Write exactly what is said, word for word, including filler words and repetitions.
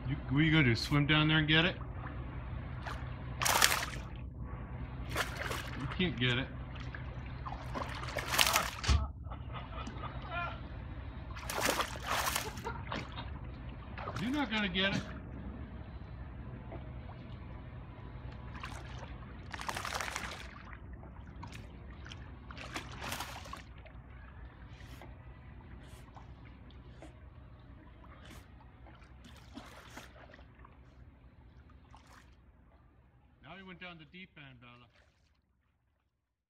You, what are you gonna do? Swim down there and get it? You can't get it. You're not gonna get it. Now he went down the deep end, Bella.